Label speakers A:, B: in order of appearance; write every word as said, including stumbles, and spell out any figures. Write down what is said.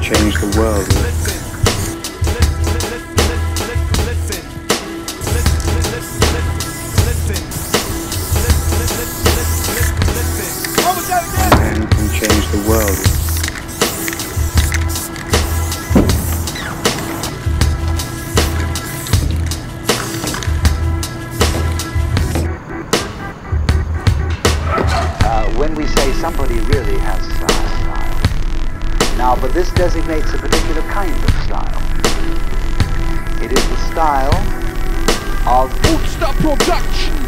A: change the world. Man can change the world.
B: When we say somebody really has style. Now, but this designates a particular kind of style. It is the style of
C: Footstep Production.